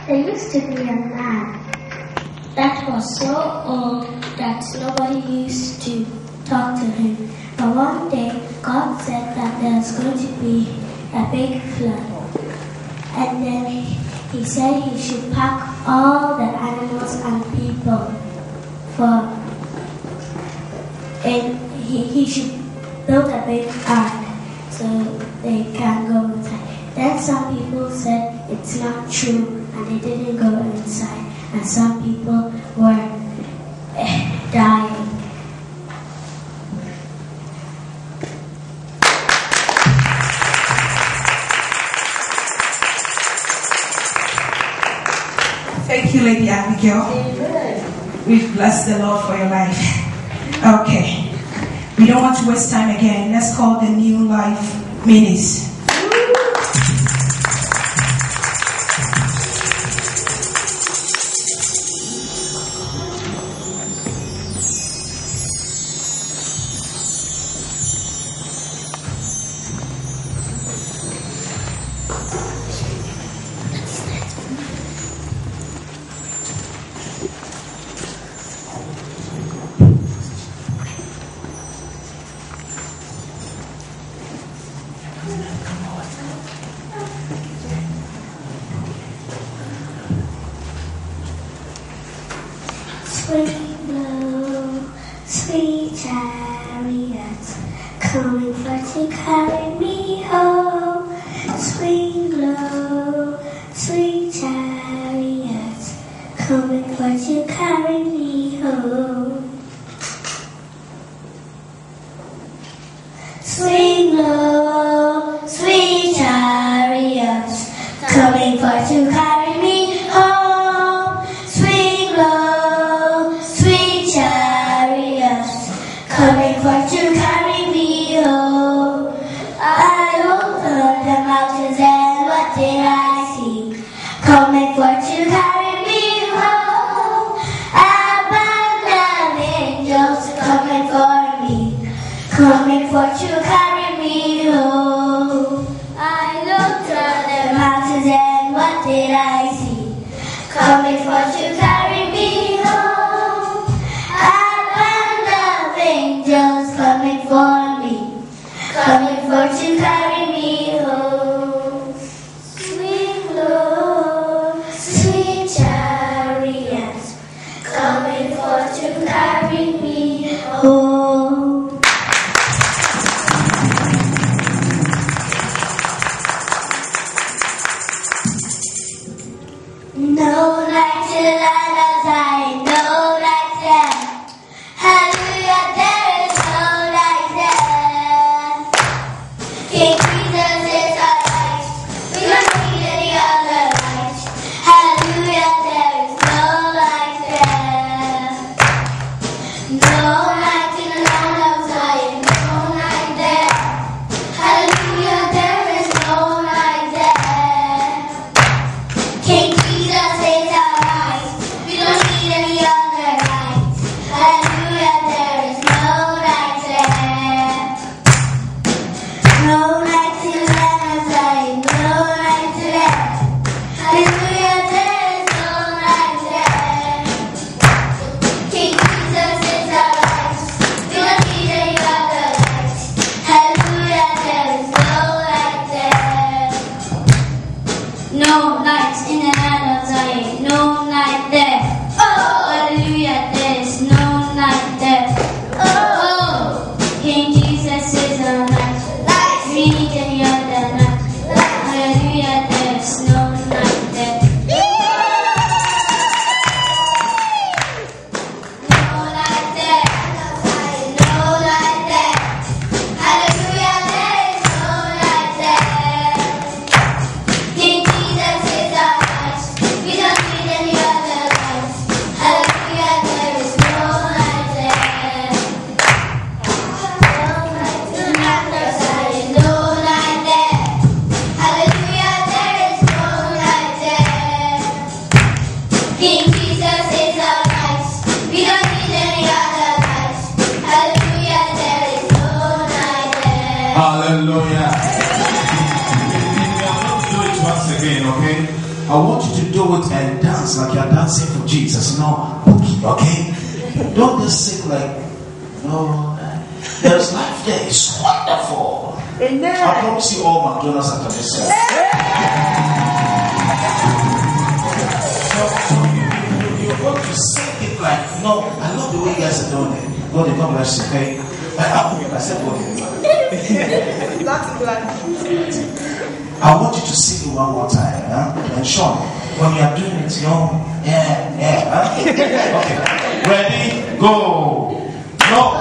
There used to be a man that was so old that nobody used to talk to him. But one day, God said that there's going to be a big flood. And then he said he should pack all the animals and people and he should build a big ark so they can go inside. Then some people said it's not true and they didn't go inside. And some people were dying. Thank you, Lady Abigail. We bless the Lord for your life. Okay. We don't want to waste time again. Let's call the New Life Minis. Swing low, sweet chariot, coming for to carry me home. Swing low, sweet chariot, coming for to carry me home. Swing low, sweet chariot, coming for to carry me home. Swing low, sweet chariot, coming for to carry me home. I looked on the mountains and what did I see? Coming for to carry me home. Abandoned angels coming for me, coming for to carry me home. I looked on the mountains and what did I see? Coming for to carry me home. Abandoned angels coming for me, coming for to carry me home. Swing low, sweet chariot, coming for to carry me home. No night till I die, no night there. Hallelujah, there is no night there. King Jesus is our light, we don't need any other light. Hallelujah, there is no light there. No night in the land of Zion, no night there. Hallelujah, there is no night there. King Jesus is our light, we don't need any other light. Hallelujah, there is no night there. No night in the land of Zion, no night there. Hallelujah, there is no night there. King Jesus is our light, we don't need any other light. Hallelujah, there is no light there. No night in the land of Zion, no night there. Oh, hallelujah, there is no night there. Oh, King Jesus is our light. We need any other light. Hallelujah, there is no night there. No light there. No light there. Hallelujah, there is no light there. King Jesus is our light. We don't need any other light. I want you to do it and dance like you're dancing for Jesus. No boogie, okay? Don't just sing like, no, there's life there. It's wonderful. Amen. I promise you all McDonald's after this service. So you're going to sing it like, no, I love the way you guys are doing it. God, God bless you, okay? I said, God. I want you to sing it one more time, huh? And Sean, when you are doing it, you know, huh? Okay. Ready? Go. No.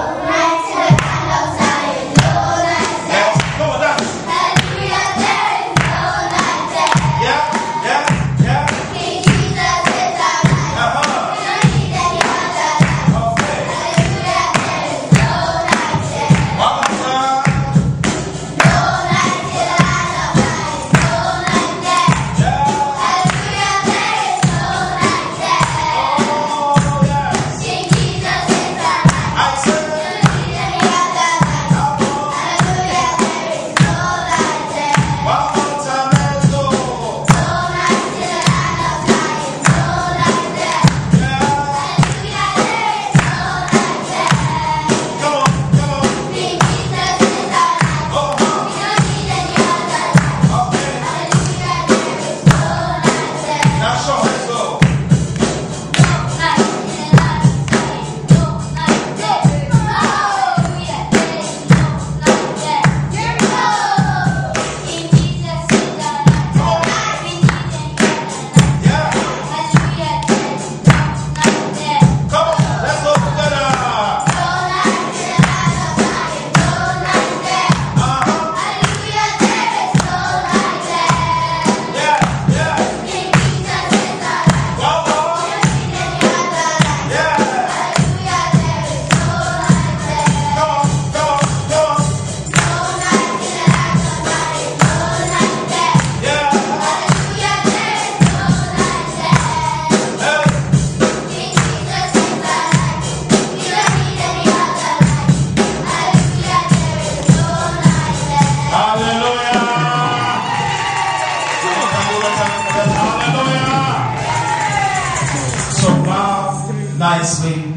Nicely.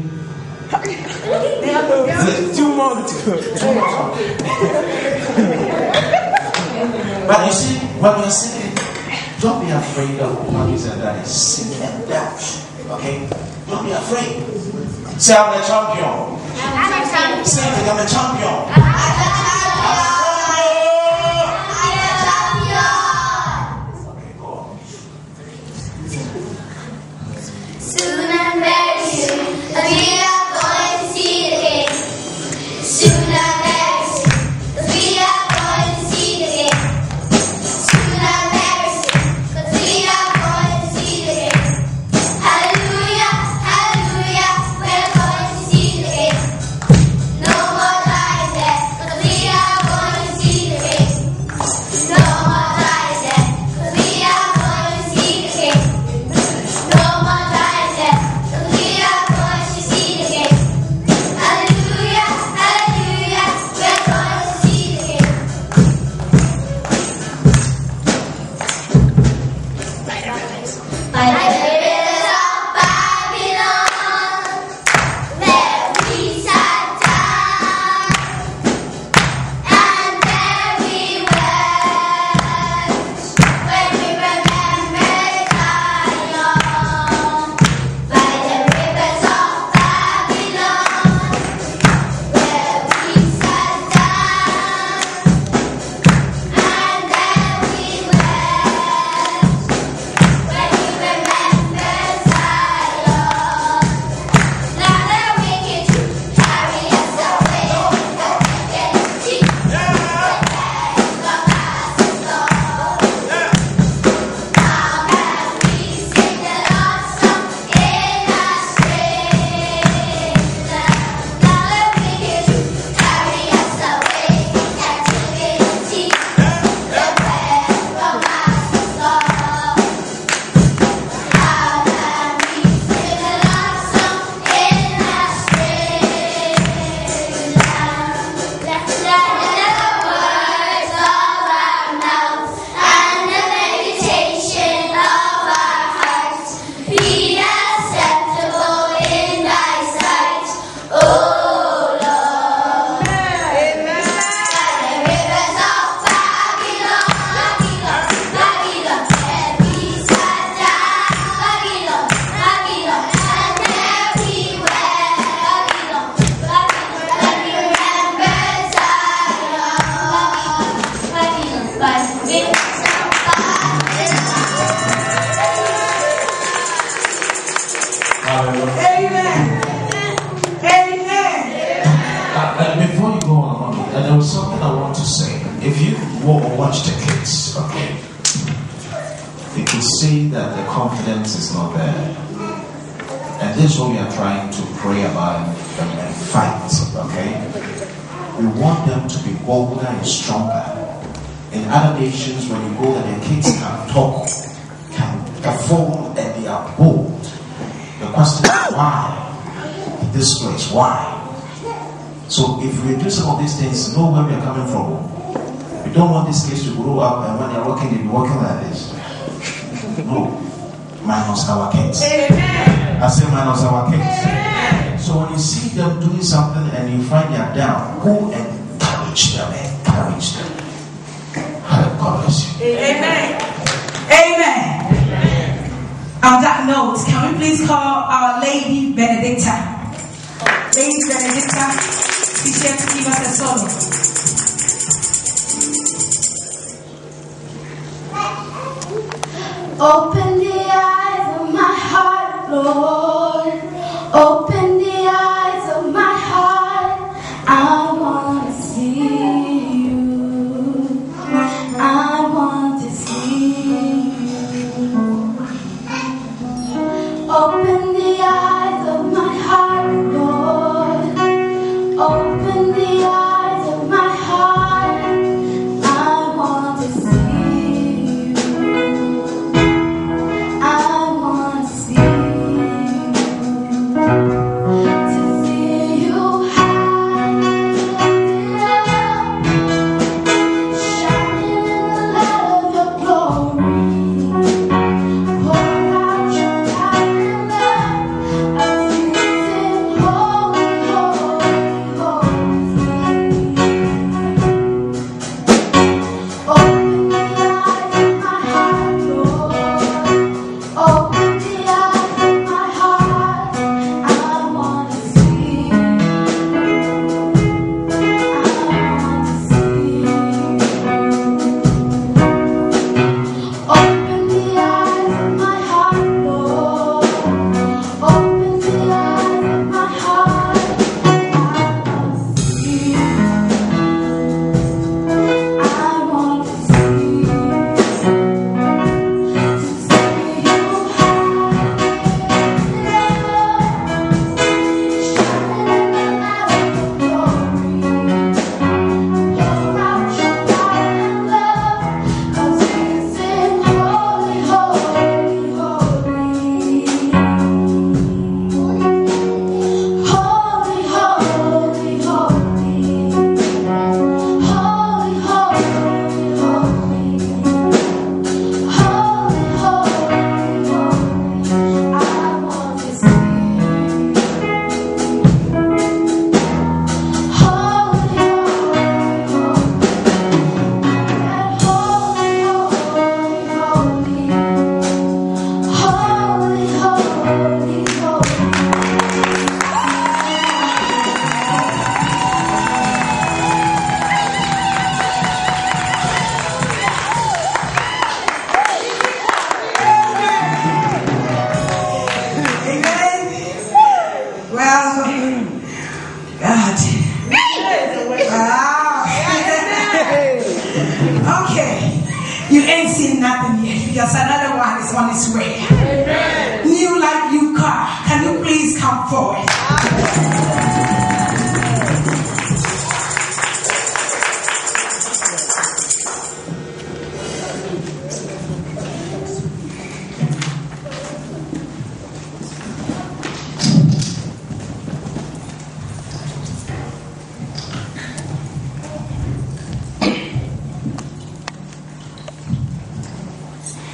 Two more to go. But you see, when you're singing, don't be afraid of mommies and daddies. Sing and dance. Okay? Don't be afraid. Say, I'm a champion. I'm a champion. Say it, I'm a champion. I'm a champion. Okay, go on. Soon and very soon, we are going to see the King. Soon and very soon, we are going to see the King. Soon and very soon, we are going to see the King. Hallelujah, hallelujah, we're going to see the King. No more lies there, we saying that the confidence is not there. And this is what we are trying to pray about and fight, okay? We want them to be bolder and stronger. In other nations, when you go there, the kids can talk, can perform, and they are bold. The question is why? In this place, why? So if we do some of these things, know where we are coming from. We don't want this kids to grow up and when they're working, they'll be working like this. No. Minus our kids. I say minus our kids. So when you see them doing something and you find they're down, go and encourage them. Encourage them. God bless you. Amen. Amen. On that note, can we please call our Lady Benedicta? Lady Benedicta, she's here to give us a solo. Open the eyes of my heart, Lord. Open the eyes of my heart. I want to see you. I want to see you. Open the eyes of my heart, Lord. Open the eyes of my heart. I want to see you.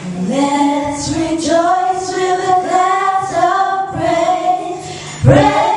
Let's rejoice with a glass of praise.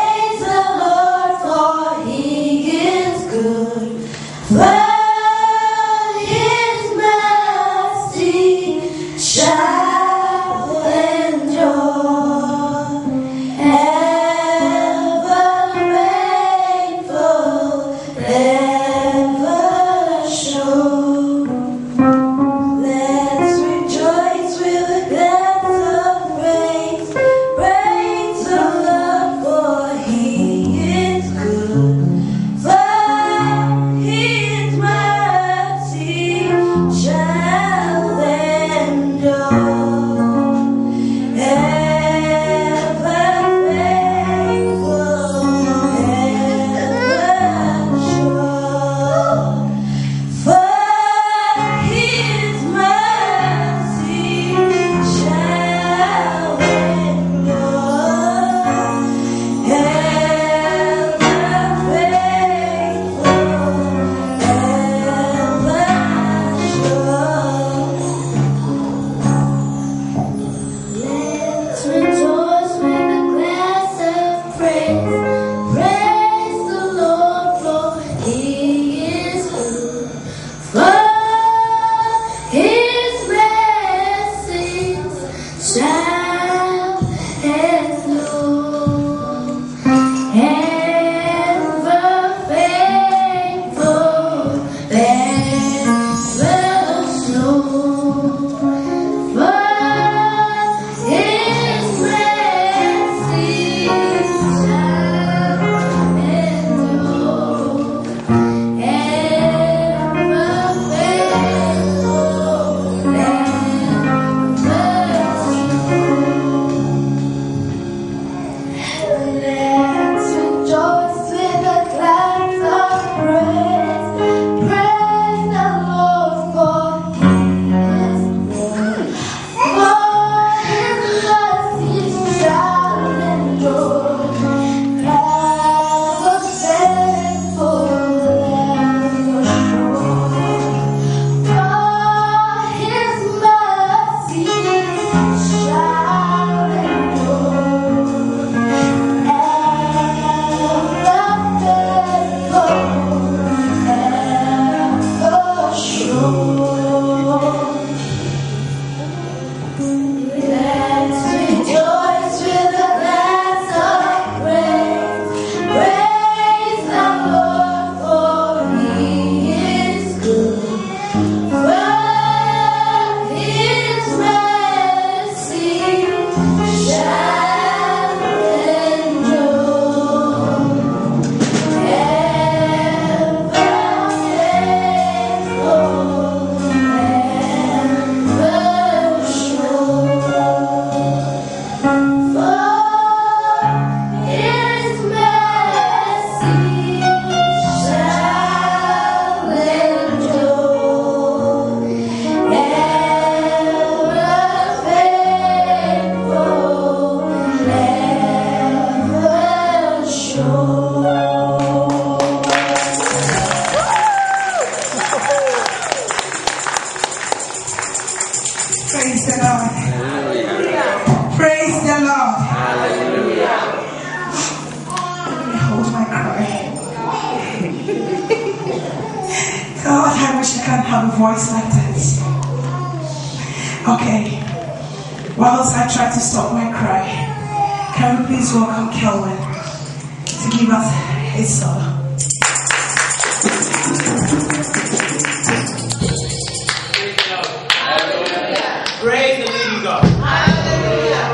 shall endure, ever faithful, ever sure. Praise the Lord. Hallelujah. Praise the Lord. Hallelujah. Let me hold my cry. God, I wish I could have a voice like this. Okay. Whilst I try to stop my cry, can we please welcome Kelvin to give us his solo? Praise the living God. Hallelujah.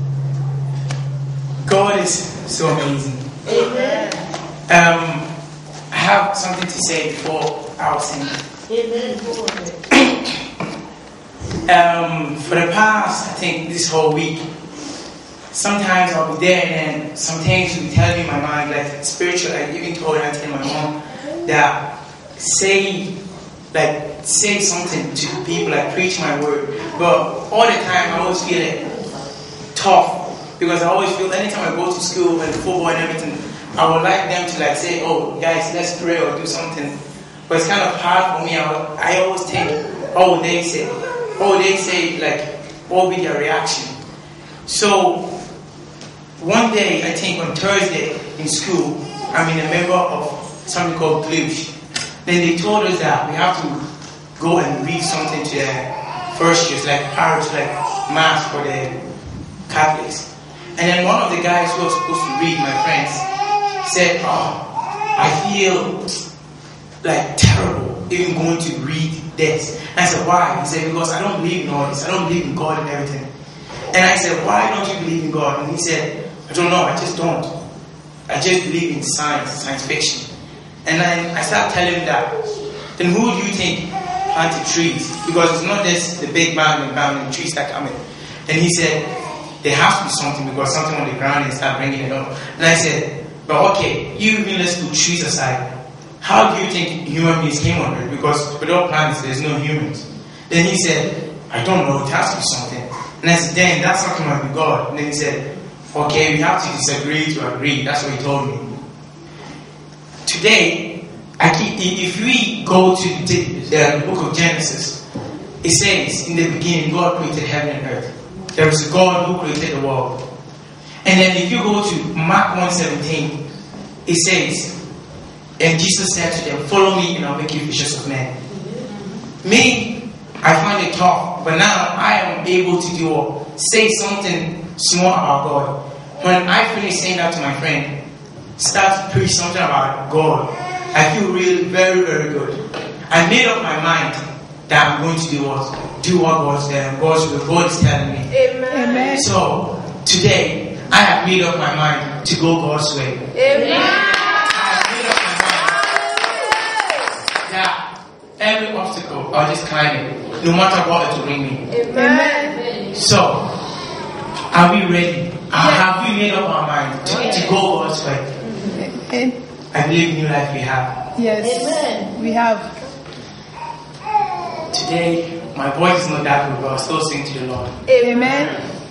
God is so amazing. Amen. I have something to say before I'll sing. Amen. For the past, I think this whole week, sometimes I'll be there and then some things will be telling me in my mind, like spiritual. I even told my mom that say something to people, like preach my word. But all the time I always feel it tough, because I always feel anytime I go to school and football and everything, I would like them to like say, oh guys, let's pray or do something. But it's kind of hard for me. I always think, they say like, what will be their reaction? So one day, I think on Thursday in school, I'm a member of something called Cluj. Then they told us that we have to go and read something to the first years, like parish, like mass for the Catholics. And then one of the guys who was supposed to read, my friends, said, I feel like terrible even going to read this. And I said, why? He said, because I don't believe in all this. I don't believe in God and everything. And I said, why don't you believe in God? And he said, I don't know, I just don't. I just believe in science fiction. And then I started telling him that, then who do you think planted trees? Because it's not just the big man and trees that come in. And he said, there has to be something, because something on the ground and start bringing it up. And I said, but okay, even let's put trees aside. How do you think human beings came on earth? Because without plants, there's no humans. Then he said, I don't know, it has to be something. And I said, then that's not going to be God. And then he said, okay, we have to disagree to agree. That's what he told me. Today, if we go to the book of Genesis, it says, in the beginning, God created heaven and earth. There is a God who created the world. And then if you go to Mark 1:17, it says, and Jesus said to them, follow me and I'll make you fishers of men. Me, I find it tough, but now I am able to do or say something small about God. When I finish saying that to my friend, start to preach something about God, I feel really very, very good. I made up my mind that I'm going to do what God is telling me. Amen. So today I have made up my mind to go God's way. Amen. I have made up my mind that every obstacle I'll just climb it, no matter what it will bring me. Amen. So, are we ready? Have we made up our mind to go God's way? I believe New Life we have. Yes. Amen. We have. Today, my voice is not that good, but I'll still sing to the Lord. Amen.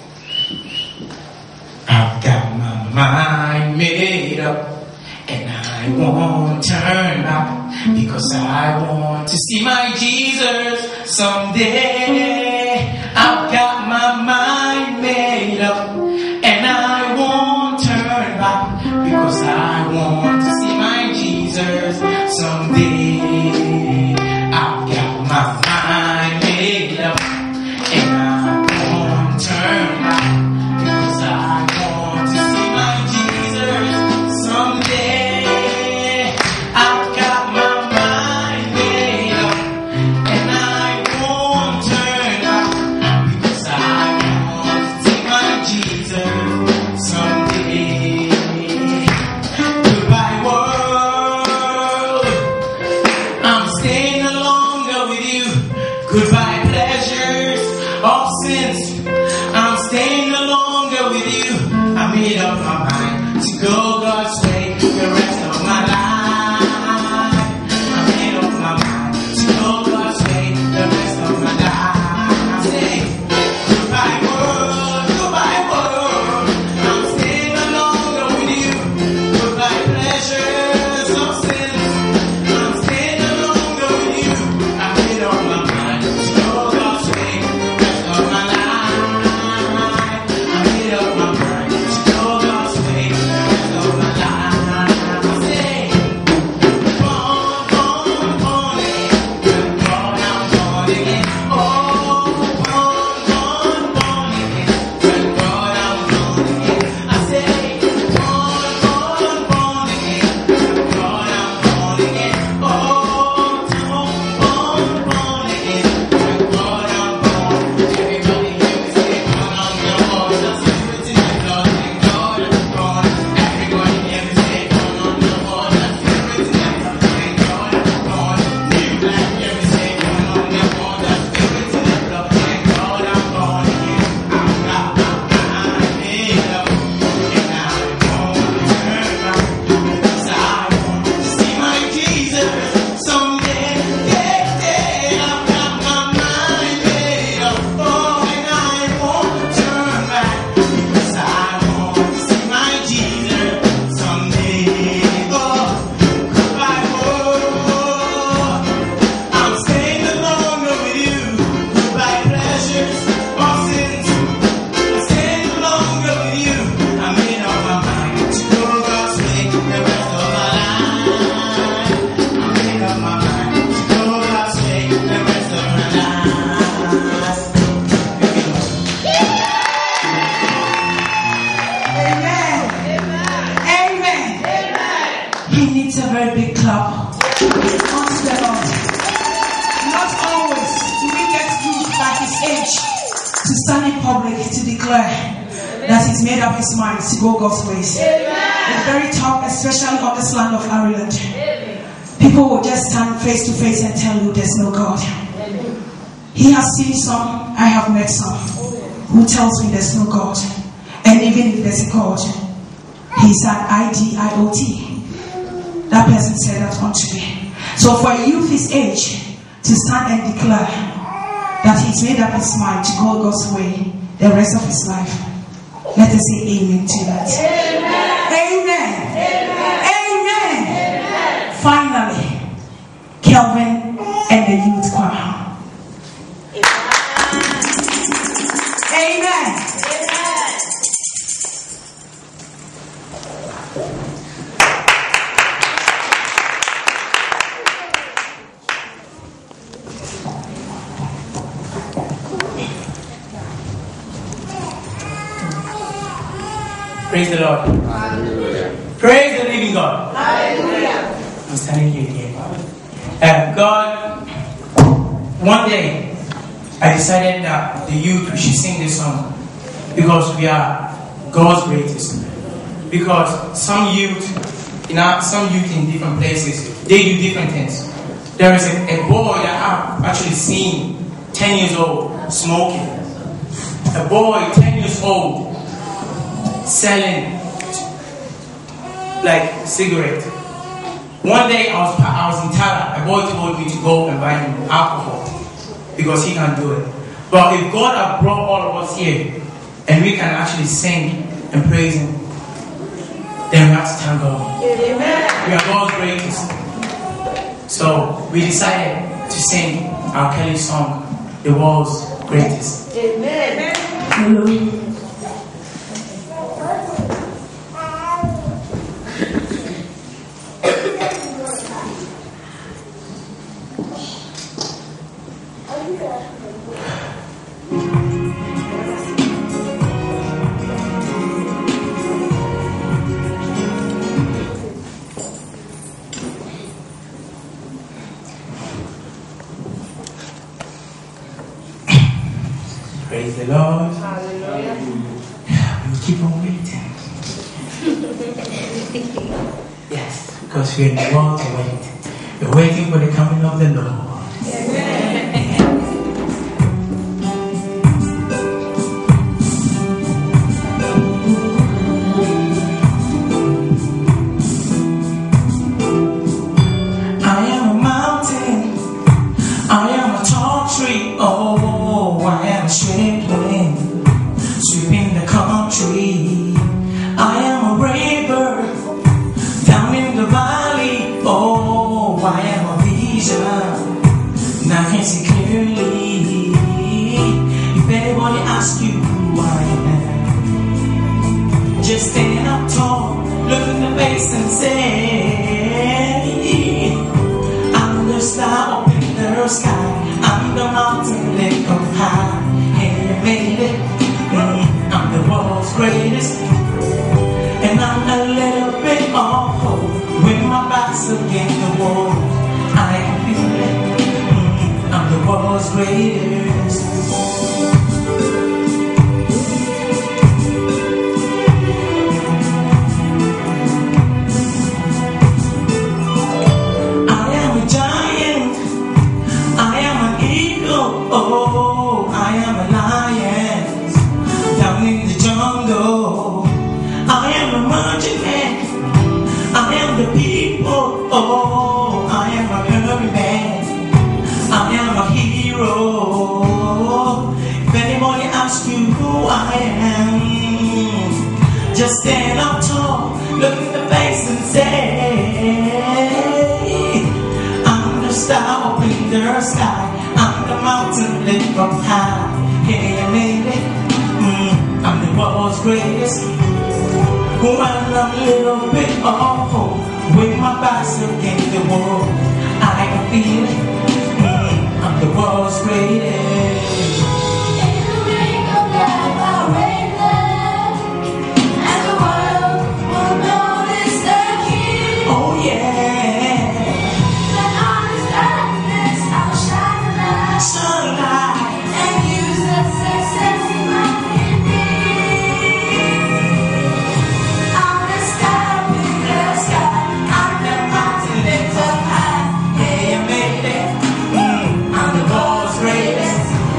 I've got my mind made up, and I won't turn back, because I want to see my Jesus someday. I've got my mind made up, and I won't turn back, because I want to see my Jesus someday. I've got my mind made up, and I won't turn back, because I want to see my Jesus someday. I've got my mind made up, and I won't turn back, because I want to see my Jesus someday. Goodbye world, I'm staying no longer with you. Goodbye pleasures of sins, I'm staying no longer with you. I made up my mind to go God's way the rest of my life. I made up my mind to go God's way the rest of my life. Say goodbye world, I'm staying no longer with you. Goodbye pleasures of sins, I'm staying no longer with you. I made up my mind to go God's way the rest of my life. I made up my mind to go God's way the rest of my life. I say, born again, born, I'm born again. Oh, born again, thank God I'm born again. I say, born again, thank God I'm born again. Oh, born again, thank God I'm born. Everybody here we say, born on the wall, that's the spirit in the blood, thank God I'm born. Everybody here we say, born on the wall, that's the spirit in the blood, thank God I'm born. New Life here we say, born on the wall, that's the spirit in the blood, thank God I'm born again. I've got my mind made up, and I won't turn back, because I want to see my Jesus someday. I've got my mind made up, oh, and I won't turn back, because I want to see my Jesus someday. Oh, goodbye world, I'm staying no longer with you. Goodbye pleasures of sins, I'm staying no longer with you. I made up my mind to go God's way the rest of my life. I made up my mind to go God's way the rest of my life. Amen. He needs a very big clap. Unto the Lord. Not always do we get youth at his age to stand in public to declare that he's made up his mind to go God's ways. It's very tough, especially on this land of Ireland. People will just stand face to face and tell you there's no God. He has seen some, I have met some, who tells me there's no God. And even if there's a God, he's an IDIOT. That person said that unto me. So for a youth his age to stand and declare that he's made up his mind to go God's way the rest of his life, let us say amen to that. Amen. Amen. Finally, Kelvin and the youth choir. Amen. Praise the Lord. Praise the living God. I'm standing here again. God, one day I decided that the youth we should sing this song because we are God's greatest. Because some youth in different places, they do different things. There is a boy that I've actually seen 10 years old smoking. A boy 10 years old selling like cigarette. One day I was in Tala. A boy told me to go and buy him alcohol because he can't do it. But if God has brought all of us here and we can actually sing and praise Him, then we have to thank God. Amen. We are God's greatest. So we decided to sing our Kelly song, The World's Greatest. Amen. Praise the Lord. Hallelujah. We keep on waiting. Yes, because we're in the world to wait. We're waiting for the coming of the Lord. I am a mountain. I am a tall tree. Oh, I am a straight wind sweeping the country. I am a river down in the valley. Oh, I am a vision. Now I can see clearly. If anybody asks you who I am, just stand up tall, look in the face and say, I'm the star up in the sky. I'm the mountain that come high. And you made it. I'm the world's greatest. And I'm a little bit off hope. With my back's against the wall, I can feel it. I'm the world's greatest. I am a giant. I am an eagle. Oh, I am a lion down in the jungle. I am a merchant man. I am the people. Oh, I am a hungry man. I am a hero. If anybody asks you who I am, just stand up tall, look in the face and say, I'm the star up in the sky. I'm the mountain lit up high. Hey, I made it. I'm the world's greatest. When I'm a little bit off hope, with my back's against the wall, I can feel it. I'm the world's greatest. In the ring of life, I'll reign there, and the world will notice the King. Oh yeah. Then on His darkness, I'll shine a light, Sunlight. and use the success in my I'm the star in the sky. I'm the mountain lit up high. Yeah, you made it. I'm the world's greatest.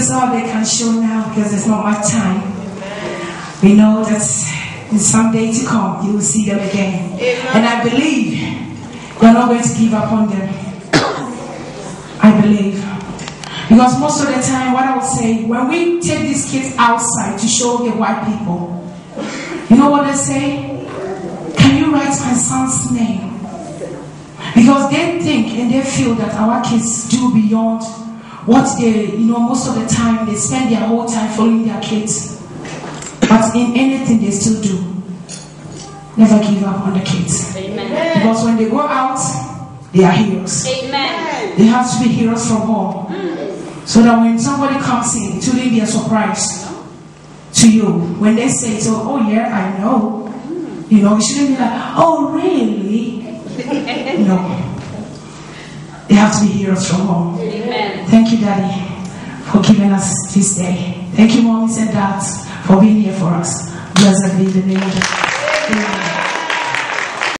is all they can show now because there's not much time. We know that in some day to come, you will see them again. And I believe you're not going to give up on them. I believe. Because most of the time, what I would say, when we take these kids outside to show the white people, you know what they say? Can you write my son's name? Because they think and they feel that our kids do beyond what they, most of the time they spend their whole time following their kids. But in anything they still do. Never give up on the kids. Amen. Because when they go out, they are heroes. Amen. They have to be heroes from home. So that when somebody comes in, it wouldn't be a surprise to you. When they say, so, oh yeah, I know. It shouldn't be like, oh really? No. They have to be heroes from home. Amen. Thank you, Daddy, for giving us this day. Thank you, Mommies and Dads, for being here for us. Blessed be the name of God. Amen.